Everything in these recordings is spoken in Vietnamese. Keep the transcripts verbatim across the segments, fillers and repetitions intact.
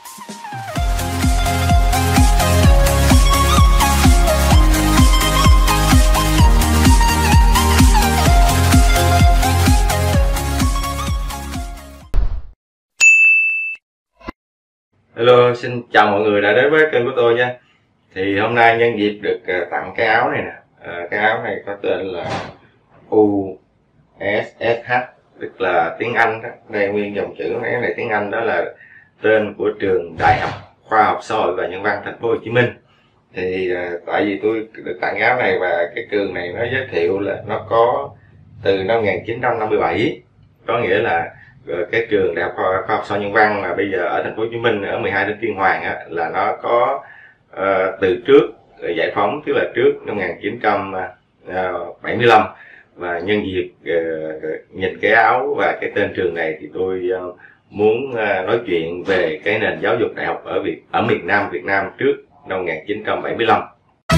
Hello, xin chào mọi người đã đến với kênh của tôi nha. Thì hôm nay nhân dịp được tặng cái áo này nè. à, Cái áo này có tên là U S S H, tức là tiếng Anh đó. Đây nguyên dòng chữ cái này tiếng Anh, đó là tên của trường Đại học Khoa học Xã hội và Nhân văn Thành phố Hồ Chí Minh. Thì à, tại vì tôi được tặng cái áo này và cái trường này nó giới thiệu là nó có từ năm một nghìn chín trăm năm mươi bảy, có nghĩa là cái trường Đại học Khoa học Xã hội Nhân văn mà bây giờ ở Thành phố Hồ Chí Minh ở mười hai Đinh Tiên Hoàng á, là nó có uh, từ trước giải phóng, tức là trước năm một nghìn chín trăm bảy mươi lăm. Và nhân dịp uh, nhìn cái áo và cái tên trường này thì tôi uh, muốn uh, nói chuyện về cái nền giáo dục đại học ở Việt ở miền Nam Việt Nam trước năm một nghìn chín trăm bảy mươi lăm.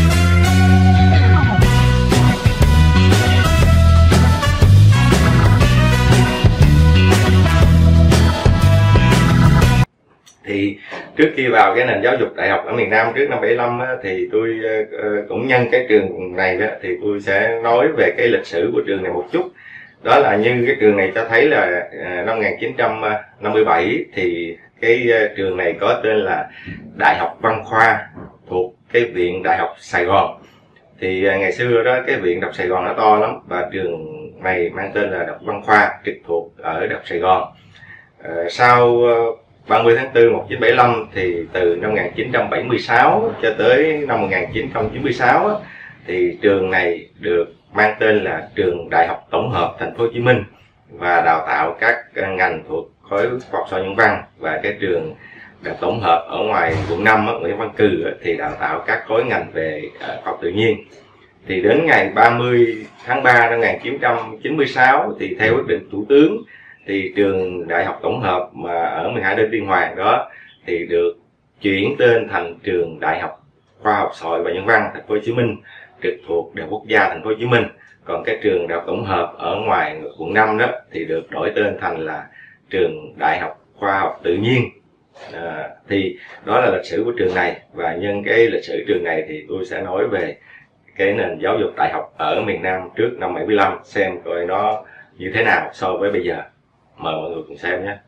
Thì trước khi vào cái nền giáo dục đại học ở miền Nam trước năm bảy mươi lăm á, thì tôi uh, cũng nhân cái trường này đó, thì tôi sẽ nói về cái lịch sử của trường này một chút. Đó là như cái trường này cho thấy là uh, năm một nghìn chín trăm năm mươi bảy thì cái uh, trường này có tên là Đại học Văn Khoa, thuộc cái Viện Đại học Sài Gòn. Thì uh, ngày xưa đó cái Viện Đại học Sài Gòn nó to lắm, và trường này mang tên là Đại học Văn Khoa, trực thuộc ở Đại học Sài Gòn. Uh, sau uh, ba mươi tháng tư năm một nghìn chín trăm bảy mươi lăm thì từ năm một nghìn chín trăm bảy mươi sáu cho tới năm một nghìn chín trăm chín mươi sáu thì trường này được mang tên là Trường Đại học Tổng hợp Thành phố Hồ Chí Minh và đào tạo các ngành thuộc khối khoa học xã hội nhân văn. Và cái trường Đại học Tổng hợp ở ngoài quận năm Nguyễn Văn Cừ thì đào tạo các khối ngành về khoa học tự nhiên. Thì đến ngày ba mươi tháng ba năm một nghìn chín trăm chín mươi sáu thì theo quyết định Thủ tướng thì trường Đại học Tổng hợp mà ở mười hai Đinh Tiên Hoàng đó thì được chuyển tên thành Trường Đại học Khoa học Xã hội và Nhân văn Thành phố Hồ Chí Minh, trực thuộc Đại học Quốc gia Thành phố Hồ Chí Minh. Còn cái trường Đại học Tổng hợp ở ngoài quận năm đó thì được đổi tên thành là Trường Đại học Khoa học Tự nhiên. À, thì đó là lịch sử của trường này, và nhân cái lịch sử trường này thì tôi sẽ nói về cái nền giáo dục đại học ở miền Nam trước năm bảy mươi lăm, xem coi nó như thế nào so với bây giờ. Mời mọi người cùng xem nhé.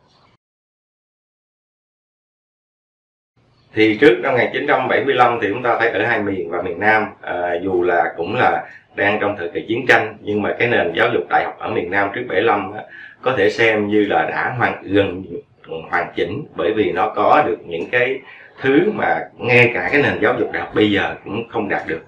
Thì trước năm một nghìn chín trăm bảy mươi lăm thì chúng ta thấy ở hai miền và miền Nam à, dù là cũng là đang trong thời kỳ chiến tranh, nhưng mà cái nền giáo dục đại học ở miền Nam trước bảy mươi lăm á, có thể xem như là đã hoàn gần hoàn chỉnh, bởi vì nó có được những cái thứ mà ngay cả cái nền giáo dục đại học bây giờ cũng không đạt được.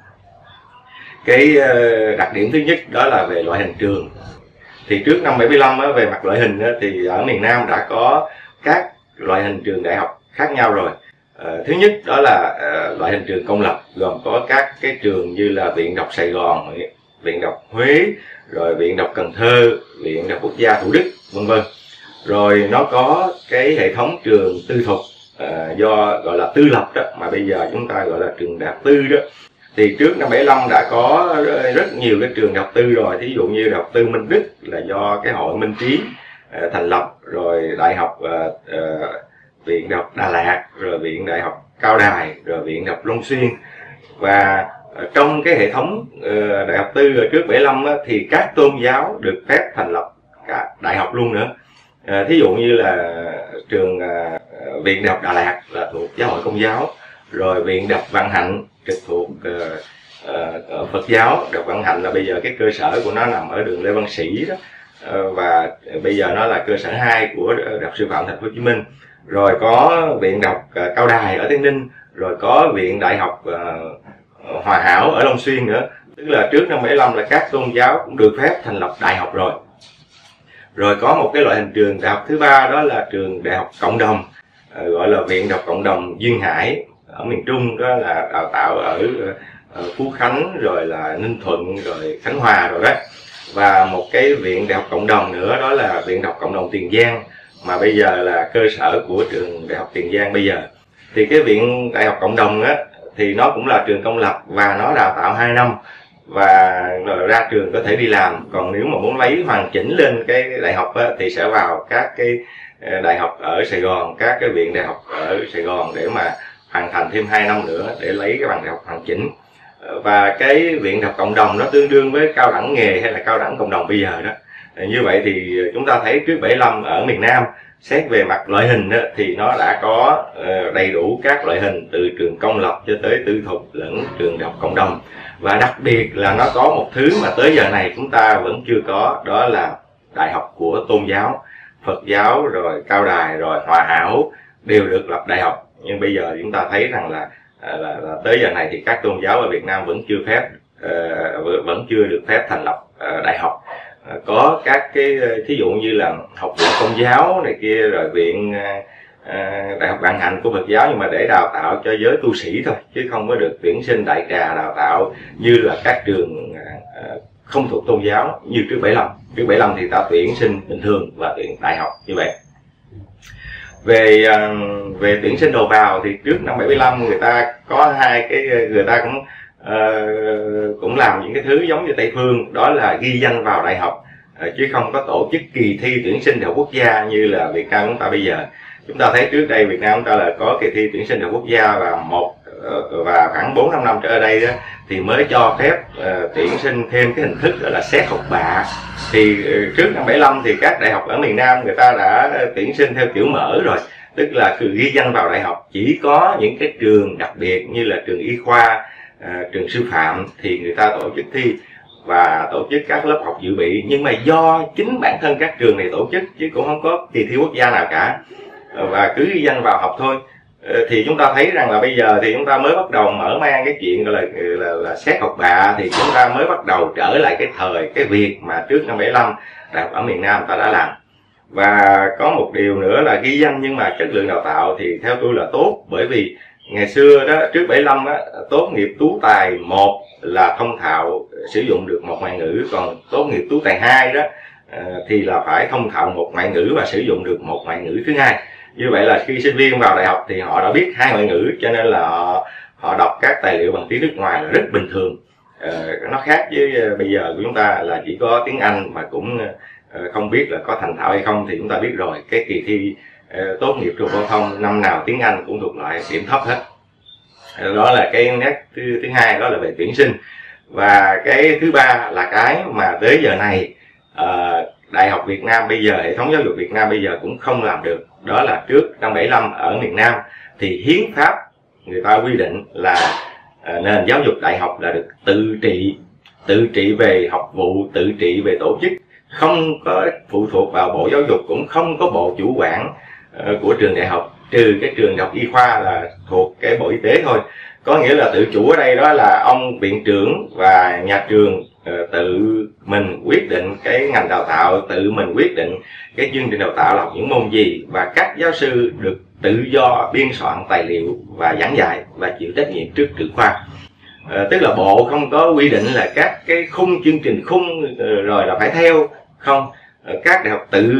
Cái đặc điểm thứ nhất đó là về loại hình trường. Thì trước năm bảy mươi lăm á, về mặt loại hình á, thì ở miền Nam đã có các loại hình trường đại học khác nhau rồi. À, thứ nhất đó là à, loại hình trường công lập, gồm có các cái trường như là Viện Đại học Sài Gòn, Viện Đại học Huế, rồi Viện Đại học Cần Thơ, Viện Đại học Quốc gia Thủ Đức, vân vân. Rồi nó có cái hệ thống trường tư thục à, do gọi là tư lập đó, mà bây giờ chúng ta gọi là trường đại học tư đó. Thì trước năm bảy mươi lăm đã có rất nhiều cái trường đại học tư rồi, thí dụ như Đại học Tư Minh Đức là do cái hội Minh Trí uh, thành lập, rồi Đại học uh, uh, Viện Đại học Đà Lạt, rồi Viện Đại học Cao Đài, rồi Viện Đại học Long Xuyên. Và uh, trong cái hệ thống uh, đại học tư ở trước bảy mươi lăm á, thì các tôn giáo được phép thành lập cả đại học luôn nữa. Uh, thí dụ như là trường uh, Viện Đại học Đà Lạt là thuộc giáo hội Công giáo, rồi Viện Đại học Vạn Hạnh trực thuộc uh, uh, Phật giáo. Đại học Vạn Hạnh là bây giờ cái cơ sở của nó nằm ở đường Lê Văn Sĩ đó, uh, và bây giờ nó là cơ sở hai của Đại học Sư phạm Thành phố Hồ Chí Minh. Rồi có Viện Đại học uh, Cao Đài ở Tây Ninh, rồi có Viện Đại học uh, Hòa Hảo ở Long Xuyên nữa. Tức là trước năm bảy mươi lăm là các tôn giáo cũng được phép thành lập đại học rồi. Rồi có một cái loại hình trường đại học thứ ba, đó là trường đại học cộng đồng, uh, gọi là Viện Đại học Cộng đồng Duyên Hải ở miền Trung, đó là đào tạo ở uh, Phú Khánh, rồi là Ninh Thuận, rồi Khánh Hòa rồi đó. Và một cái viện đại học cộng đồng nữa, đó là Viện Đại học Cộng đồng Tiền Giang, mà bây giờ là cơ sở của trường Đại học Tiền Giang bây giờ. Thì cái Viện Đại học Cộng đồng á, thì nó cũng là trường công lập và nó đào tạo hai năm, và ra trường có thể đi làm. Còn nếu mà muốn lấy hoàn chỉnh lên cái đại học á, thì sẽ vào các cái đại học ở Sài Gòn, các cái viện đại học ở Sài Gòn để mà hoàn thành thêm hai năm nữa để lấy cái bằng đại học hoàn chỉnh. Và cái viện đại học cộng đồng nó tương đương với cao đẳng nghề hay là cao đẳng cộng đồng bây giờ đó. Như vậy thì chúng ta thấy trước bảy mươi lăm ở miền Nam, xét về mặt loại hình đó, thì nó đã có đầy đủ các loại hình từ trường công lập cho tới tư thục lẫn trường đại học cộng đồng. Và đặc biệt là nó có một thứ mà tới giờ này chúng ta vẫn chưa có, đó là đại học của tôn giáo. Phật giáo rồi Cao Đài rồi Hòa Hảo đều được lập đại học, nhưng bây giờ chúng ta thấy rằng là, là, là tới giờ này thì các tôn giáo ở Việt Nam vẫn chưa phép uh, vẫn chưa được phép thành lập uh, đại học. Uh, có các cái thí dụ như là học viện Công giáo này kia, rồi viện uh, uh, đại học Vạn Hạnh của Phật giáo, nhưng mà để đào tạo cho giới tu sĩ thôi, chứ không có được tuyển sinh đại trà đào tạo như là các trường uh, không thuộc tôn giáo như trước bảy mươi lăm. Trước bảy mươi lăm thì ta tuyển sinh bình thường và tuyển đại học như vậy. Về về tuyển sinh đầu vào thì trước năm bảy mươi lăm người ta có hai cái, người ta cũng uh, cũng làm những cái thứ giống như Tây Phương, đó là ghi danh vào đại học, uh, chứ không có tổ chức kỳ thi tuyển sinh đại học quốc gia như là Việt Nam chúng ta bây giờ. Chúng ta thấy trước đây Việt Nam chúng ta là có kỳ thi tuyển sinh đại học quốc gia, và một uh, và khoảng bốn năm năm trở đây đó thì mới cho phép uh, tuyển sinh thêm cái hình thức đó là xét học bạ. Thì uh, trước năm bảy mươi lăm thì các đại học ở miền Nam người ta đã tuyển sinh theo kiểu mở rồi, tức là cứ ghi danh vào đại học, chỉ có những cái trường đặc biệt như là trường y khoa, uh, trường sư phạm thì người ta tổ chức thi và tổ chức các lớp học dự bị, nhưng mà do chính bản thân các trường này tổ chức chứ cũng không có kỳ thi quốc gia nào cả, và cứ ghi danh vào học thôi. Thì chúng ta thấy rằng là bây giờ thì chúng ta mới bắt đầu mở mang cái chuyện gọi là, là, là xét học bạ, thì chúng ta mới bắt đầu trở lại cái thời, cái việc mà trước năm bảy mươi lăm đại học ở miền Nam ta đã làm. Và có một điều nữa là ghi danh nhưng mà chất lượng đào tạo thì theo tôi là tốt, bởi vì ngày xưa đó trước bảy mươi lăm á, tốt nghiệp tú tài một là thông thạo sử dụng được một ngoại ngữ, còn tốt nghiệp tú tài hai đó thì là phải thông thạo một ngoại ngữ và sử dụng được một ngoại ngữ thứ hai. Như vậy là khi sinh viên vào đại học thì họ đã biết hai ngoại ngữ, cho nên là họ, họ đọc các tài liệu bằng tiếng nước ngoài là rất bình thường. Ờ, nó khác với bây giờ của chúng ta là chỉ có tiếng Anh mà cũng uh, không biết là có thành thạo hay không. Thì chúng ta biết rồi, cái kỳ thi uh, tốt nghiệp trung học phổ thông năm nào tiếng Anh cũng thuộc loại điểm thấp hết. Uh, đó là cái nét thứ, thứ hai, đó là về tuyển sinh. Và cái thứ ba là cái mà tới giờ này uh, Đại học Việt Nam bây giờ, hệ thống giáo dục Việt Nam bây giờ cũng không làm được. Đó là trước năm bảy mươi lăm ở miền Nam thì hiến pháp người ta quy định là uh, nền giáo dục đại học là được tự trị, tự trị về học vụ, tự trị về tổ chức, không có phụ thuộc vào Bộ Giáo dục, cũng không có bộ chủ quản uh, của trường đại học, trừ cái trường đại học y khoa là thuộc cái Bộ Y tế thôi. Có nghĩa là tự chủ ở đây đó là ông viện trưởng và nhà trường uh, tự mình quyết định cái ngành đào tạo, tự mình quyết định cái chương trình đào tạo là học những môn gì, và các giáo sư được tự do biên soạn tài liệu và giảng dạy và chịu trách nhiệm trước trưởng khoa. Uh, tức là bộ không có quy định là các cái khung chương trình khung uh, rồi là phải theo, không. Uh, các đại học tự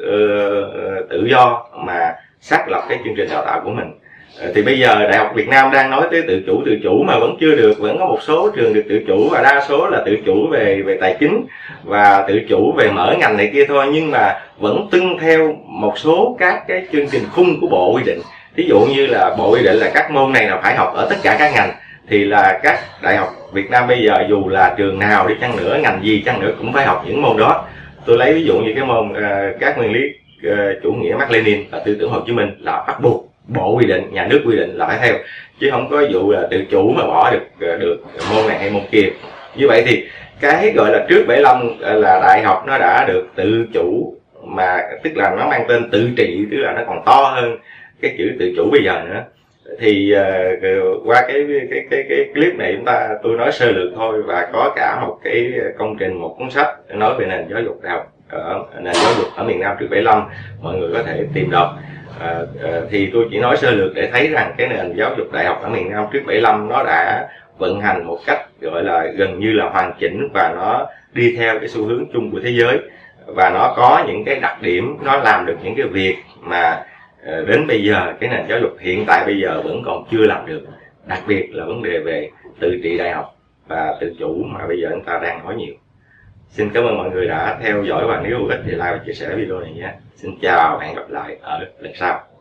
uh, tự do mà xác lập cái chương trình đào tạo của mình. Thì bây giờ Đại học Việt Nam đang nói tới tự chủ, tự chủ mà vẫn chưa được, vẫn có một số trường được tự chủ và đa số là tự chủ về về tài chính và tự chủ về mở ngành này kia thôi, nhưng mà vẫn tuân theo một số các cái chương trình khung của bộ quy định. Ví dụ như là bộ quy định là các môn này là phải học ở tất cả các ngành, thì là các đại học Việt Nam bây giờ dù là trường nào đi chăng nữa, ngành gì chăng nữa cũng phải học những môn đó. Tôi lấy ví dụ như cái môn uh, các nguyên lý uh, chủ nghĩa Mác Lênin và tư tưởng Hồ Chí Minh là bắt buộc, bộ quy định, nhà nước quy định là phải theo, chứ không có vụ là tự chủ mà bỏ được được môn này hay môn kia. Như vậy thì cái gọi là trước bảy mươi lăm là đại học nó đã được tự chủ, mà tức là nó mang tên tự trị, tức là nó còn to hơn cái chữ tự chủ bây giờ nữa. Thì uh, qua cái, cái cái cái clip này chúng ta tôi nói sơ lược thôi, và có cả một cái công trình, một cuốn sách nói về nền giáo dục đại học ở nền giáo dục ở miền Nam trước bảy mươi lăm, mọi người có thể tìm đọc. À, à, thì tôi chỉ nói sơ lược để thấy rằng cái nền giáo dục đại học ở miền Nam trước bảy mươi lăm nó đã vận hành một cách gọi là gần như là hoàn chỉnh, và nó đi theo cái xu hướng chung của thế giới, và nó có những cái đặc điểm, nó làm được những cái việc mà à, đến bây giờ cái nền giáo dục hiện tại bây giờ vẫn còn chưa làm được, đặc biệt là vấn đề về tự trị đại học và tự chủ mà bây giờ chúng ta đang nói nhiều. Xin cảm ơn mọi người đã theo dõi, và nếu hữu ích thì like và chia sẻ video này nhé. Xin chào, hẹn gặp lại ở lần sau.